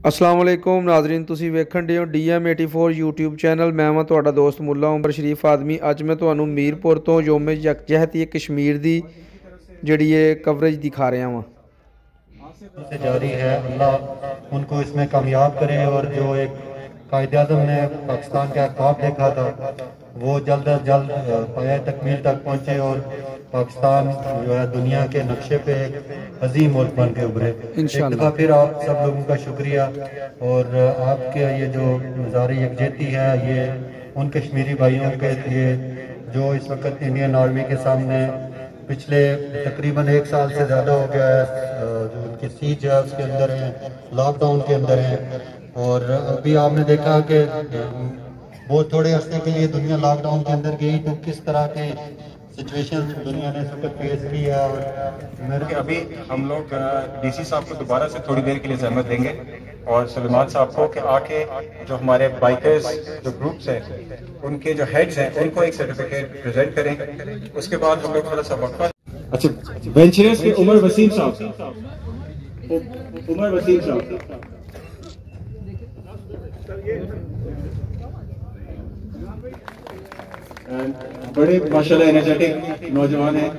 अस्सलाम वालेकुम नाजरीन, तुसी वेखण डे हो DM84 यूट्यूब चैनल। मैं हाँ तुहाडा दोस्त मुल्ला उमर शरीफ आदमी। अज मैं तुहानू मीरपुर तो योम यकजहती कश्मीर दी जिहड़ी कवरेज दिखा रहा वहाँ से जारी है। अल्लाह उनको इसमें कामयाब करे और जो एक कायदे आज़म ने पाकिस्तान का ख्वाब देखा था वो जल्द अज जल्द पाया तकमील तक पहुँचे और पाकिस्तान जो है दुनिया के नक्शे पे एक अजीम मुल्क बन के उभरे। एक दफ़ा फिर आप सब लोगों का शुक्रिया और आपके ये जो ज़ारी यकजहती है ये उन कश्मीरी भाइयों के लिए जो इस वक्त इंडियन आर्मी के सामने पिछले तकरीबन 1 साल से ज़्यादा हो गया है जो उनकी सीज है उसके अंदर है, लॉकडाउन के अंदर है। और अभी आपने देखा कि बहुत थोड़े अरसे के लिए दुनिया लॉकडाउन के अंदर गई तो किस तरह के सिचुएशन दुनिया ने इस वक्त फेस की है। और मेरे अभी हम लोग DC साहब को दोबारा से थोड़ी देर के लिए जहमत देंगे और सलमान साहब को कि आके जो हमारे बाइकर्स जो ग्रुप्स हैं उनके जो हेड्स हैं उनको एक सर्टिफिकेट प्रेजेंट करें। उसके बाद हम लोग थोड़ा सा वक्फा। अच्छा, वेंचरर्स के उमर वसीम साहब बड़े माशाल्लाह एनर्जेटिक नौजवान हैं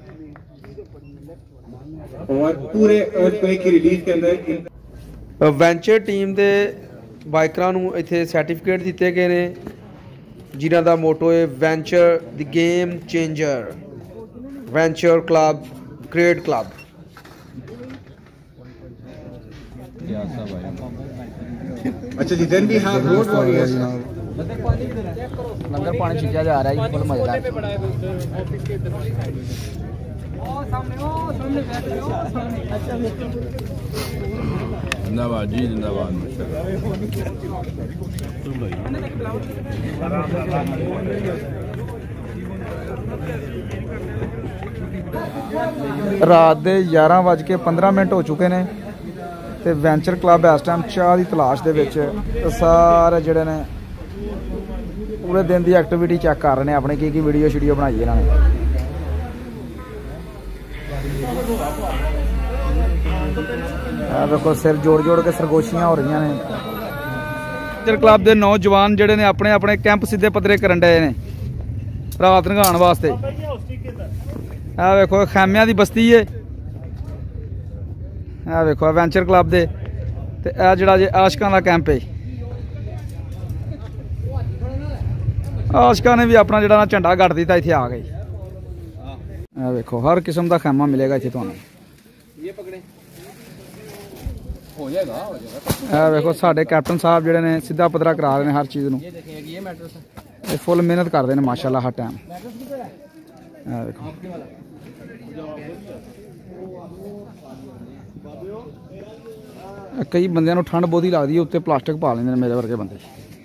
और पूरे अर्थक्वेक की रिलीफ के अंदर वेंचर टीम के बाइकरां नूं इत्थे सर्टिफिकेट दिते गए ने जिन्हां दा मोटो है venture the game changer, venture club, great club. अच्छा जी, then we have road warriors. लंगर पानी छिंचा जा रहा है, फुल मजेदार। जिंदाबाद जी, जिंदाबाद। रात के 11:15 हो चुके हैं तो वेंचर क्लब इस टाइम चाह की तलाश के सारे जोड़े ने पूरे दिन की एक्टिविटी चेक कर रहे हैं अपने की वीडियो शीडियो बनाई इन्होंने। देखो सिर जोड़ जोड़ के सरगोशियां हो रही ने। वेंचर क्लब के नौजवान जोड़े ने अपने अपने कैंप सीधे पद्धरे करन डे ने रात नगाण वास्ते। आ देखो खैमिया की बस्ती है, आ देखो वेंचर क्लब दे ते आ जिहड़ा जे आशकां दा कैंप है। आशकां ने भी अपना जिहड़ा झंडा गड़ दिता इत्थे आ गए। आ देखो हर किस्म का खैमा मिलेगा इत्थे तुहानूं। आ देखो साडे कैप्टन साहब जिहड़े ने सीधा पद्धरा करा रहे हैं हर चीज़ नूं। ये फुल मेहनत करते हैं माशाल्लाह हर टाइम। आ देखो कई बंदियां नूं ठंड बहुत ही लगती है, उत्ते प्लास्टिक पा लेंदे ने मेरे वर्गे बंदे।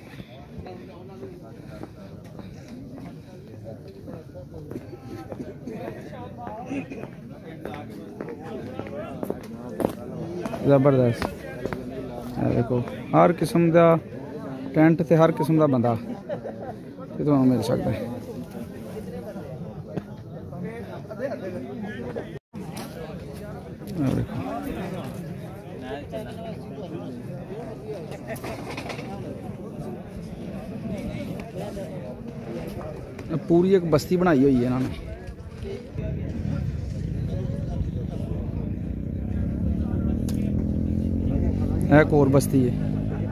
जबरदस्त। देखो हर किस्म का टेंट ते हर किस्म का बंदा तुहानूं मिल सकता है। देखो पूरी एक बस्ती बनाई हुई है इन्होंने। एक और बस्ती है।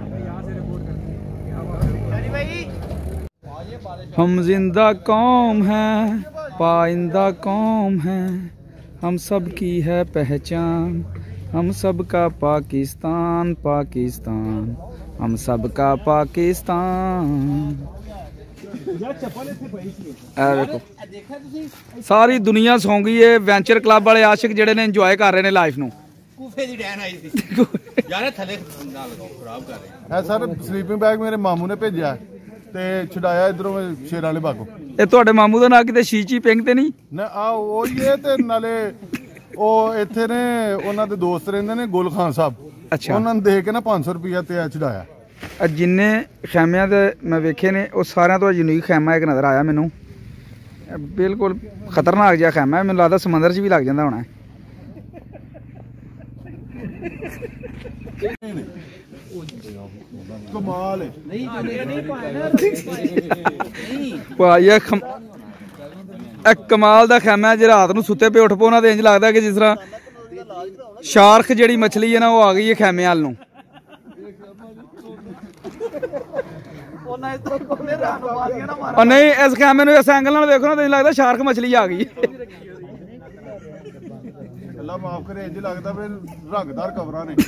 हम जिंदा कौम हैं, पाइंदा कौम हैं, हम सब की है पहचान, हम सब का पाकिस्तान पाकिस्तान, हम सब का पाकिस्तान। देखो सारी दुनिया सौ गई है। वेंचर क्लब वाले आशिक जेडे ने इंजॉय कर रहे हैं लाइफ नूं। सर स्लीपिंग बैग मेरे मामू ने भेजा ते छुड़ाया इधरों शेर वाले बागों। ये तुहाडे मामू दा नाम किते शीची पिंग ते नहीं ना? आ ओही है ते नाले ओ इत्थे ने उन्हां दे दोस्त रहंदे ने गुल खान साहब। अच्छा, उन्हां ने दे के ना 500 रुपया ते छुड़ाया। जिन्ने खैमिया दे मैं वेखे ने वो सारियां तो यूनिक खैमा एक नज़र आया मैनू। बिल्कुल खतरनाक जिहा खैमा है, मैनूं लगदा समंदर च भी लग जांदा होना। ਕਮਾਲ ਹੈ। ਭਾਈ ਇਹ ਕਮਾਲ ਦਾ ਖੈਮਾ ਜੇ ਰਾਤ ਨੂੰ ਸੁੱਤੇ ਪਏ ਉੱਠ ਪੋ ਉਹਨਾਂ ਦੇ ਇੰਜ ਲੱਗਦਾ ਕਿ ਜਿਸ ਤਰ੍ਹਾਂ ਸ਼ਾਰਕ ਜਿਹੜੀ ਮੱਛਲੀ ਹੈ ਨਾ ਉਹ ਆ ਗਈ ਹੈ ਖੈਮੇ ਵਾਲ ਨੂੰ। और नहीं इस कैमरे में इस एंगल देखो ना तो लगता शार्क मछली आ गई। अल्लाह माफ करे इंज लगता फिर रंगदार कवरा ने।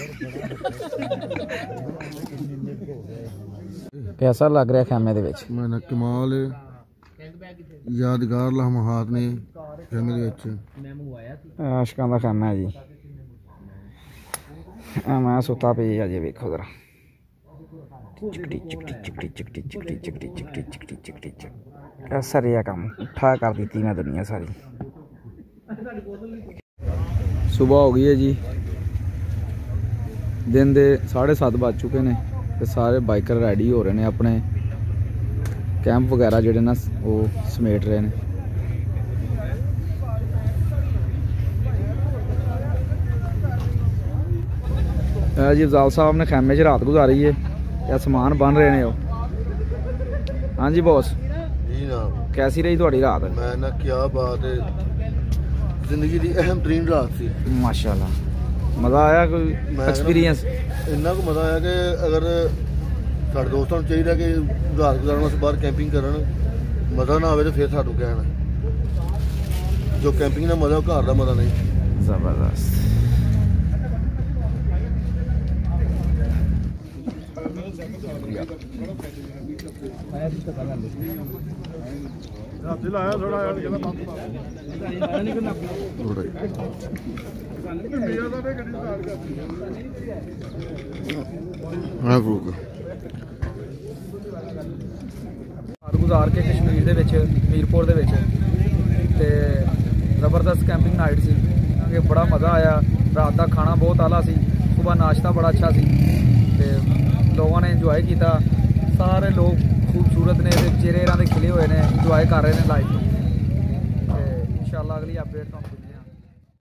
कैसा लग रहा है खैमे दे विच? मैं कमाल यादगार लम्हात ने खैमे दे विच। आशिकां दा खैमा है जी। मैं सुता पे अजे वेखो जरा चिकटी चिकटी चिकटी चिकटी चिकटी चिकटी चिकटी चिकटी चिकटी चिक ऐसा रहा काम उठा कर दी मैं दुनिया सारी। सुबह हो गई है जी, दिन दे 7:30 बज चुके ने ते सारे बाइकर रेडी हो रहे हैं अपने कैंप वगैरह जोड़े ना वो समेट रहे हैं। जी अफजाल साहब ने खैमे च रात गुजारी है या सामान बन रहे हैं। हाँ जी बॉस जी ना कैसी रही थोड़ी रात? मैं ना क्या बात है, जिंदगी की अहम तरीन रात थी माशाल्लाह। मज़ा आया कोई एक्सपीरियंस? इन्ना को मज़ा आया कि अगर साढ़े दोस्तों को चाहिए कि रात गुजारन वास्ते बाहर कैंपिंग करन मज़ा ना आवे तो फिर साडू कहना जो कैंपिंग का मज़ा घर का मज़ा नहीं। जबरदस्त। गुजार के कश्मीर दे विच मीरपुर दे विच ते जबरदस्त कैंपिंग नाइट सी। बड़ा मज़ा आया। रात का खाना बहुत आला सी, सुबह नाश्ता बड़ा अच्छा सी ते लोगों ने इंजॉय किया। सारे लोग खूबसूरत ने, चेहरे इन्हां दे खिले हुए ने, इंजॉय कर रहे हैं लाइफ। इंशाअल्लाह अगली अपडेट